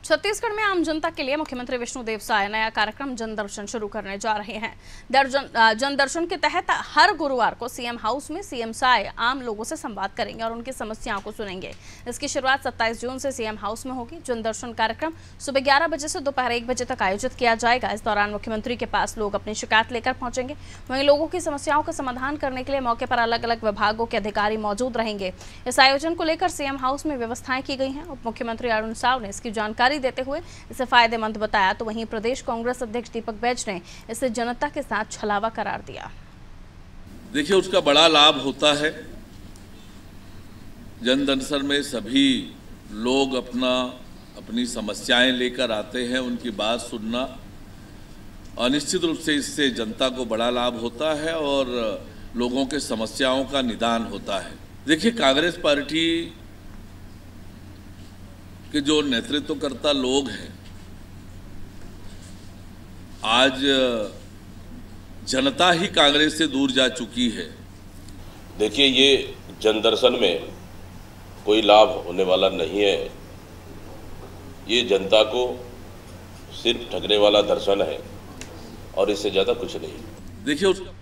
छत्तीसगढ़ में आम जनता के लिए मुख्यमंत्री विष्णुदेव साय नया कार्यक्रम जन दर्शन शुरू करने जा रहे हैं। जन दर्शन के तहत हर गुरुवार को सीएम हाउस में सीएम साय आम लोगों से संवाद करेंगे और उनकी समस्याओं को सुनेंगे। इसकी शुरुआत 27 जून से सीएम हाउस में होगी। जन दर्शन कार्यक्रम सुबह 11 बजे से दोपहर 1 बजे तक आयोजित किया जाएगा। इस दौरान मुख्यमंत्री के पास लोग अपनी शिकायत लेकर पहुंचेंगे। वहीं लोगों की समस्याओं का समाधान करने के लिए मौके पर अलग अलग विभागों के अधिकारी मौजूद रहेंगे। इस आयोजन को लेकर सीएम हाउस में व्यवस्थाएं की गई हैं। उप मुख्यमंत्री अरुण साव ने इसकी जानकारी देते हुए इसे फायदेमंद बताया, तो वहीं प्रदेश कांग्रेस अध्यक्ष दीपक बैज ने इसे जनता के साथ छलावा करार दिया। देखिए, उसका बड़ा लाभ होता है। जन दर्शन में सभी लोग अपनी समस्याएं लेकर आते हैं, उनकी बात सुनना, और निश्चित रूप से इससे जनता को बड़ा लाभ होता है और लोगों के समस्याओं का निदान होता है। देखिए, कांग्रेस पार्टी कि जो नेतृत्वकर्ता लोग हैं, आज जनता ही कांग्रेस से दूर जा चुकी है। देखिए, ये जन दर्शन में कोई लाभ होने वाला नहीं है। ये जनता को सिर्फ ठगने वाला दर्शन है और इससे ज़्यादा कुछ नहीं। देखिए,